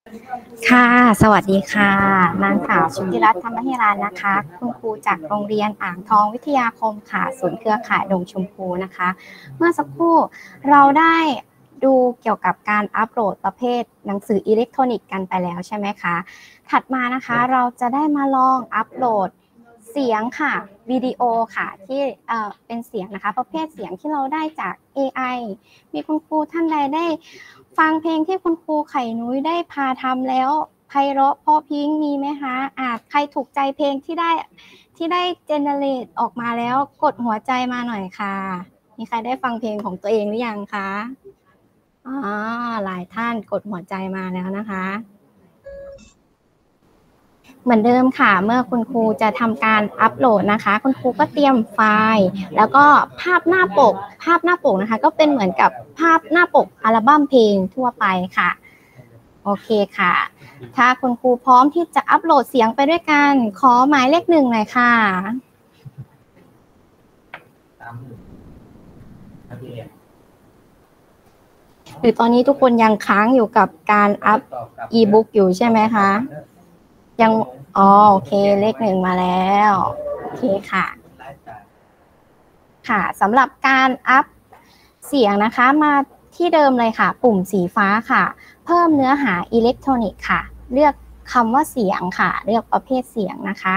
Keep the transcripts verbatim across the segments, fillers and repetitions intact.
ค่ะสวัสดีค่ะนางสาวชุติรัตน์ธรรมหิรันนะคะคุณครูจากโรงเรียนอ่างทองวิทยาคมค่ะศูนย์เครือข่ายดงชมพูนะคะเมื่อสักครู่เราได้ดูเกี่ยวกับการอัปโหลดประเภทหนังสืออิเล็กทรอนิกส์กันไปแล้วใช่ไหมคะถัดมานะคะเราจะได้มาลองอัปโหลดเสียงค่ะวิดีโอค่ะที่เอ่อเป็นเสียงนะคะประเภทเสียงที่เราได้จาก เอ ไอ มีคุณครูท่านใดได้ฟังเพลงที่คุณครูไข่นุ้ยได้พาทำแล้วไพเราะเพราะพริ้งมีไหมคะอ่าใครถูกใจเพลงที่ได้ที่ได้เจเนเรตออกมาแล้วกดหัวใจมาหน่อยค่ะมีใครได้ฟังเพลงของตัวเองหรือยังคะอ๋อหลายท่านกดหัวใจมาแล้วนะคะเหมือนเดิมค่ะเมื่อคุณครูจะทำการอัปโหลดนะคะคุณครูก็เตรียมไฟล์แล้วก็ภาพหน้าปกภาพหน้าปกนะคะก็เป็นเหมือนกับภาพหน้าปกอัลบั้มเพลงทั่วไปค่ะโอเคค่ะถ้าคุณครูพร้อมที่จะอัปโหลดเสียงไปด้วยกันขอหมายเลขหนึ่งหน่อยค่ะหรือตอนนี้ทุกคนยังค้างอยู่กับการอัพอีบุ๊กอยู่ใช่ไหมคะยังอ๋อโอเคเลขหนึ่งมาแล้วโอเคค่ะค่ะสำหรับการอัพเสียงนะคะมาที่เดิมเลยค่ะปุ่มสีฟ้าค่ะเพิ่มเนื้อหาอิเล็กทรอนิกส์ค่ะเลือกคำว่าเสียงค่ะเลือกประเภทเสียงนะคะ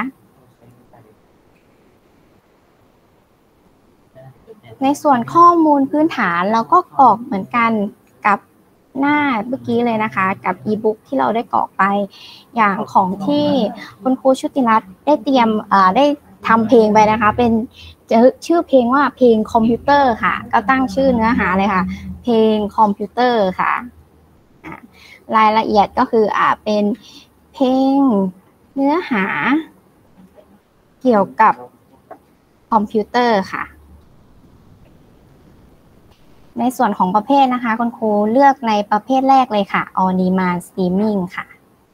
ในส่วนข้อมูลพื้นฐานเราก็กรอกเหมือนกันกับหน้าเมื่อกี้เลยนะคะกับอีบุ๊กที่เราได้กรอกไปอย่างของที่คุณครูชุติรัตน์ได้เตรียมได้ทำเพลงไปนะคะเป็นชื่อเพลงว่าเพลงคอมพิวเตอร์ค่ะก็ตั้งชื่อเนื้อหาเลยค่ะเพลงคอมพิวเตอร์ค่ะรายละเอียดก็คืออ่าเป็นเพลงเนื้อหาเกี่ยวกับคอมพิวเตอร์ค่ะในส่วนของประเภทนะคะคุณครูเลือกในประเภทแรกเลยค่ะ On Demand Streaming ค่ะ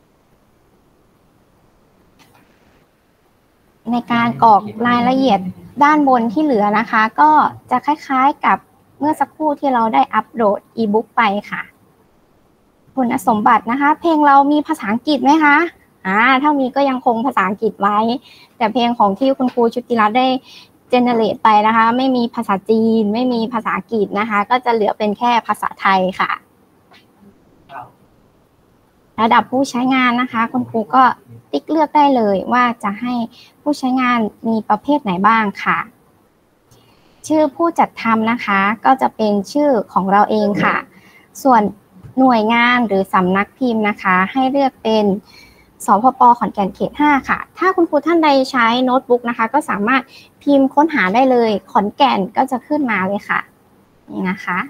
ในการกรอกรายละเอียดด้านบนที่เหลือนะคะก็จะคล้ายๆกับเมื่อสักครู่ที่เราได้อัปโหลดอีบุ๊กไปค่ะคุณสมบัตินะคะเพลงเรามีภาษาอังกฤษไหมคะอ่าถ้ามีก็ยังคงภาษาอังกฤษไว้แต่เพลงของที่คุณครูชุติรัตน์ได้เจเนเรตไปนะคะไม่มีภาษาจีนไม่มีภาษาอังกฤษนะคะก็จะเหลือเป็นแค่ภาษาไทยค่ะระดับผู้ใช้งานนะคะคุณครูก็ติ๊กเลือกได้เลยว่าจะให้ผู้ใช้งานมีประเภทไหนบ้างค่ะชื่อผู้จัดทำนะคะก็จะเป็นชื่อของเราเองค่ะส่วนหน่วยงานหรือสำนักพิมพ์นะคะให้เลือกเป็นสพป.ขอนแก่นเขตห้าค่ะถ้าคุณครูท่านใดใช้โน้ตบุ๊กนะคะก็สามารถพิมพ์ค้นหาได้เลยขอนแก่นก็จะขึ้นมาเลยค่ะนี่นะคะ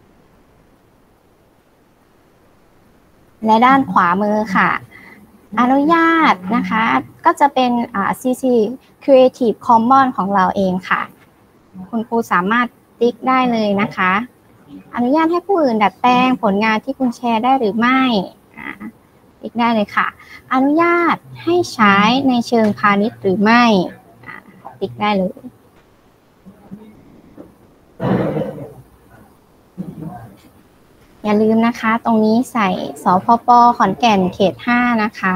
และด้านขวามือค่ะอนุญาตนะคะก็จะเป็นอ่า ซี ซี Creative Commons ของเราเองค่ะคุณครูสามารถติ๊กได้เลยนะคะอนุญาตให้ผู้อื่นดัดแปลงผลงานที่คุณแชร์ได้หรือไม่ติ๊กได้เลยค่ะอนุญาตให้ใช้ในเชิงพาณิชย์หรือไม่ติ๊กได้เลยอย่าลืมนะคะตรงนี้ใส่สพป.ขอนแก่นเขตห้านะคะ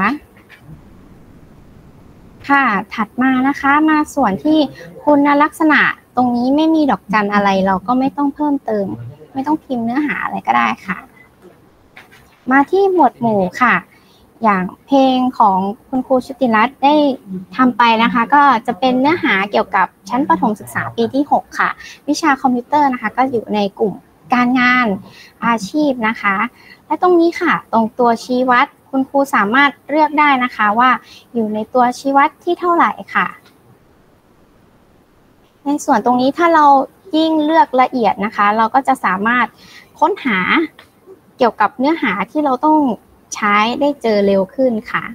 ค่ะถัดมานะคะมาส่วนที่คุณลักษณะตรงนี้ไม่มีดอกจันอะไรเราก็ไม่ต้องเพิ่มเติมไม่ต้องพิมพ์เนื้อหาอะไรก็ได้ค่ะมาที่หมวดหมู่ค่ะอย่างเพลงของคุณครูชุติรัตน์ได้ทำไปนะคะก็จะเป็นเนื้อหาเกี่ยวกับชั้นประถมศึกษาปีที่หกค่ะวิชาคอมพิวเตอร์นะคะก็อยู่ในกลุ่มการงานอาชีพนะคะและตรงนี้ค่ะตรงตัวชี้วัดคุณครูสามารถเลือกได้นะคะว่าอยู่ในตัวชี้วัดที่เท่าไหร่ค่ะในส่วนตรงนี้ถ้าเรายิ่งเลือกละเอียดนะคะเราก็จะสามารถค้นหาเกี่ยวกับเนื้อหาที่เราต้องใช้ได้เจอเร็วขึ้นค่ะ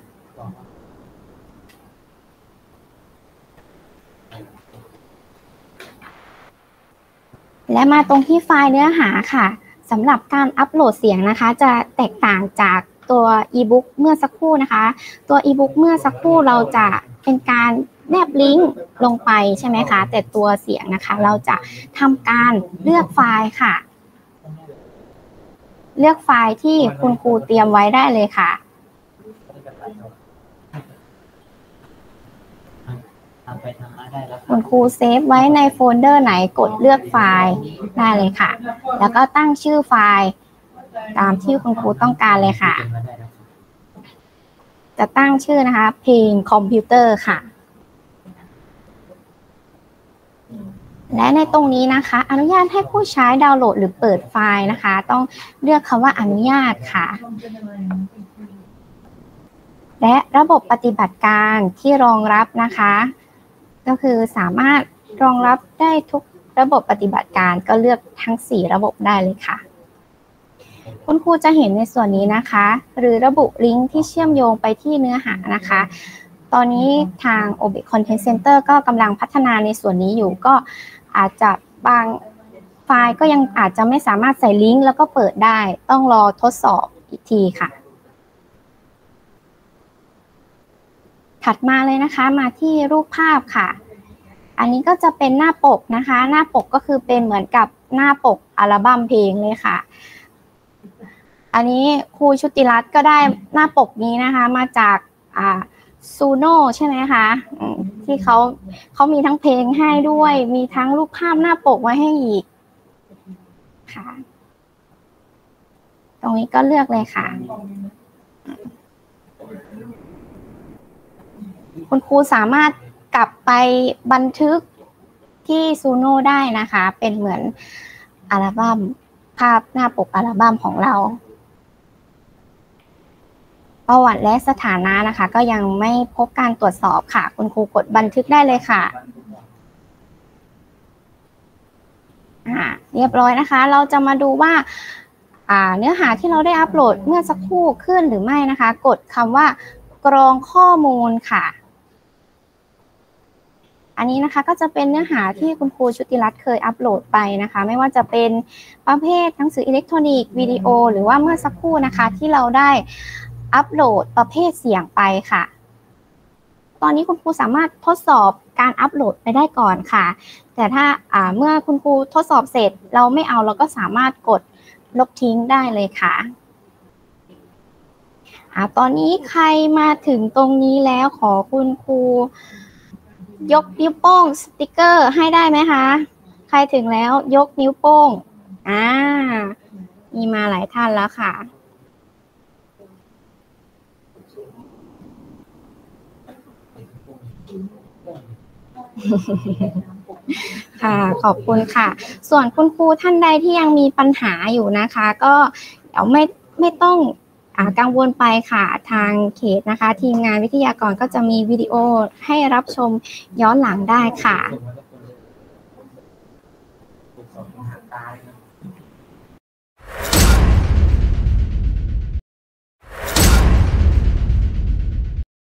และมาตรงที่ไฟล์เนื้อหาค่ะสำหรับการอัปโหลดเสียงนะคะจะแตกต่างจากตัวอีบุ๊กเมื่อสักครู่นะคะตัวอีบุ๊กเมื่อสักครู่เราจะเป็นการแนบลิงก์ลงไปใช่ไหมคะแต่ตัวเสียงนะคะเราจะทำการเลือกไฟล์ค่ะเลือกไฟล์ที่คุณครูเตรียมไว้ได้เลยค่ะำไปทำมาได้แล้วคุณครูเซฟไว้ในโฟลเดอร์ไหนกดเลือกไฟล์ได้เลยค่ะแล้วก็ตั้งชื่อไฟล์ตามที่คุณครูต้องการเลยค่ะจะตั้งชื่อนะคะเพลงคอมพิวเตอร์ค่ะและในตรงนี้นะคะอนุญาตให้ผู้ใช้ดาวน์โหลดหรือเปิดไฟล์นะคะต้องเลือกคำว่าอนุญาตค่ะและระบบปฏิบัติการที่รองรับนะคะก็คือสามารถรองรับได้ทุกระบบปฏิบัติการก็เลือกทั้งสี่ระบบได้เลยค่ะคุณครูจะเห็นในส่วนนี้นะคะหรือระบุลิงก์ที่เชื่อมโยงไปที่เนื้อหานะคะตอนนี้ทาง โอ บี Content Center ก็กำลังพัฒนาในส่วนนี้อยู่ก็อาจจะบางไฟล์ก็ยังอาจจะไม่สามารถใส่ลิงก์แล้วก็เปิดได้ต้องรอทดสอบอีกทีค่ะถัดมาเลยนะคะมาที่รูปภาพค่ะอันนี้ก็จะเป็นหน้าปกนะคะหน้าปกก็คือเป็นเหมือนกับหน้าปกอัลบั้มเพลงเลยค่ะอันนี้ครูชุติรัตน์ก็ได้หน้าปกนี้นะคะมาจากอ่าซูโน่ใช่ไหมคะที่เขาเขามีทั้งเพลงให้ด้วยมีทั้งรูปภาพหน้าปกไว้ให้อีกค่ะตรงนี้ก็เลือกเลยค่ะคุณครูสามารถกลับไปบันทึกที่ซูโน่ได้นะคะเป็นเหมือนอัลบั้มภาพหน้าปกอัลบั้มของเราประวัติและสถานะนะคะก็ยังไม่พบการตรวจสอบค่ะคุณครูกดบันทึกได้เลยค่ะอ่าเรียบร้อยนะคะเราจะมาดูว่าอ่าเนื้อหาที่เราได้อัปโหลดเมื่อสักครู่ขึ้นหรือไม่นะคะกดคำว่ากรองข้อมูลค่ะอันนี้นะคะก็จะเป็นเนื้อหาที่คุณครูชุติรัตน์เคยอัปโหลดไปนะคะไม่ว่าจะเป็นประเภทหนังสืออิเล็กทรอนิกส์วิดีโอหรือว่าเมื่อสักครู่นะคะที่เราได้อัปโหลดประเภทเสียงไปค่ะตอนนี้คุณครูสามารถทดสอบการอัปโหลดไปได้ก่อนค่ะแต่ถ้าเมื่อคุณครูทดสอบเสร็จเราไม่เอาเราก็สามารถกดลบทิ้งได้เลยค่ะตอนนี้ใครมาถึงตรงนี้แล้วขอคุณครูยกนิ้วโป้งสติ๊กเกอร์ให้ได้ไหมคะใครถึงแล้วยกนิ้วโป้งอ่ามีมาหลายท่านแล้วค่ะค่ะขอบคุณค่ะส่วนคุณครูท่านใดที่ยังมีปัญหาอยู่นะคะก็เดี๋ยวไม่ไม่ต้องกังวลไปค่ะทางเขตนะคะทีมงานวิทยากรก็จะมีวิดีโอให้รับชมย้อนหลังได้ค่ะ